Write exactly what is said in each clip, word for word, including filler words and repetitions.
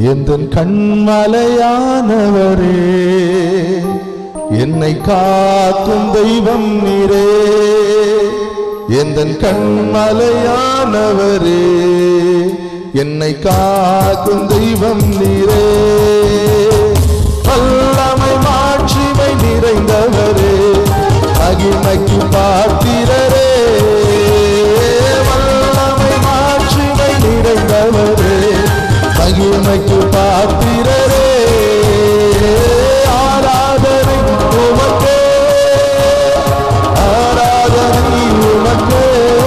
எந்தன் கண்மலையானவரே, என்னை காக்கும் தெய்வம் நீரே. எந்தன் கண்மலையானவரே, என்னை காக்கும் தெய்வம் நீரே. வல்லமை மாட்சிமை நிறைந்தவரே, மகிமைக்கு பாத்திரரே. வல்லமை மாட்சிமை நிறைந்தவரே, மகிமைக்கு பாத்திரரே. ஆராதனை உமக்கே, ஆராதனை உமக்கே,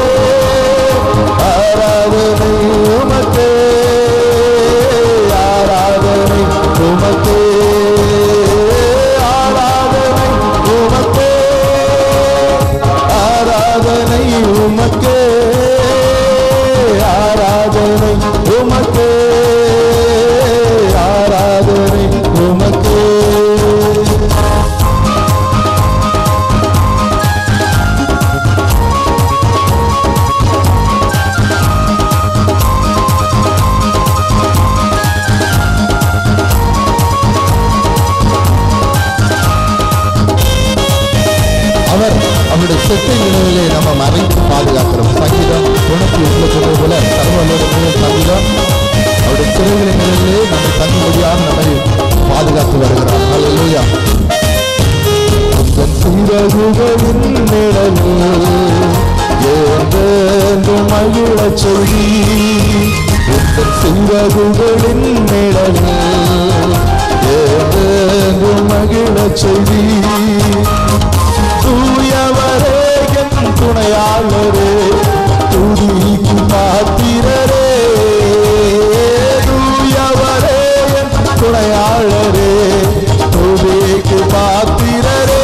ஆராதனை உமக்கே, ஆராதனை உமக்கே, ஆராதனை உமக்கே, ஆராதனை உமக்கே, ஆராதனை உமக்கே, ஆராதனை உமக்கே. அவர் அவருடைய செட்டை நினைவிலே நம்ம மறைத்து பாதுகாக்கிறோம். சங்கீதம் தொண்ணூத்தி எட்டுல சொன்னது போல சர்வலோக சங்கீதம் அவருடைய சிறைகளின் நிலையிலே நம்மை தங்கும்படியாக நம்மை பாதுகாத்து வருகிறார். அல்லேலூயா. உந்தன் சிறகுகளின் நிழலில் என்றென்றும் மகிழச் சொல்லி, உந்தன் சிறகுகளின் நிழலில் என்றென்றும் மகிழச் சொல்லி. தூயவரே என் துணையாளரே, துதிக்கு பாத்திரரே. தூயவரே என் துணையாளரே, துதிக்கு பாத்திரரே.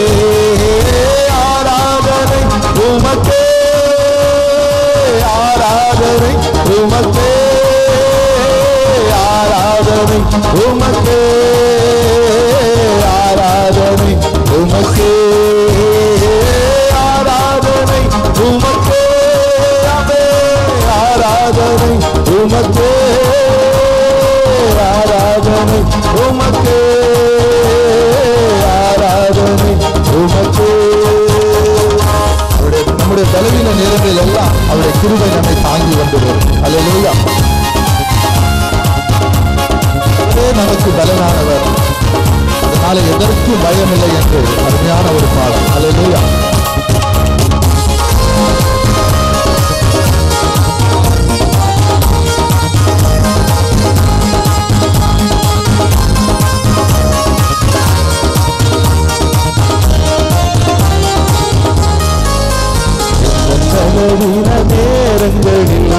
ஆராதனை உமக்கே, ஆராதனை உமக்கே, ஆராதனை உமக்கே, ஆராதனை உமக்கே, ஆராதனை உமக்கே, ஆராதனை உமக்கே, ஆராதனை உமக்கே, ஆராதனை உமக்கே. அவருடைய நம்முடைய பலவீன நேரங்களில் எல்லாம் அவருடைய கிருபை நம்மை தாங்கி வந்து வரும். அல்லேலூயா. நமக்கு பலனானவர், அதனால எதற்கும் பயமில்லை என்று அருமையான ஒரு பாடல். அல்லேலூயா. நேரங்களில்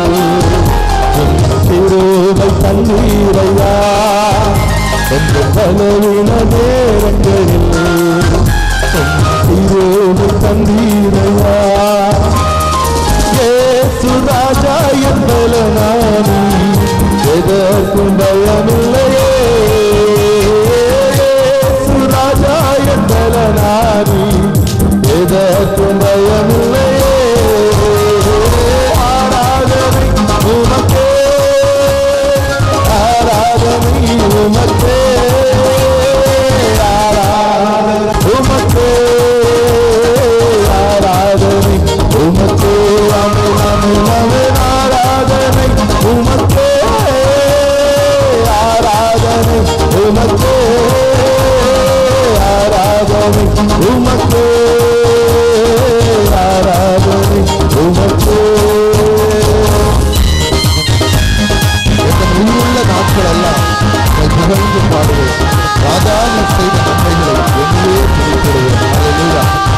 திருவை தண்ணீரையா, என்ற பலவீன நேரங்களில் திருவை தண்ணீரையா. ஏசு ராஜா என்பல நானி, எதற்கும் பயமில்லையே. ஏசு ராஜா என்பல நானி, எதற்கும் பயமில்லையே. ஆராதனை உமக்கே, ஆராதனை உமக்கே, ஆராதனை உமக்கே, ஆராதனை உமக்கே. அமேன் அமேன் அமேன். ஆராதனை உமக்கே, ஆராதனை உமக்கே, ஆராதனை உமக்கே, ஆராதனை உமக்கே. உள்ள நாட்கள் எல்லாம் புகழ்ந்து பாடுவேன். ராஜா நீ செய்த நன்மைகளை என்னையே துதித்திடுவேன். அல்லேலூயா.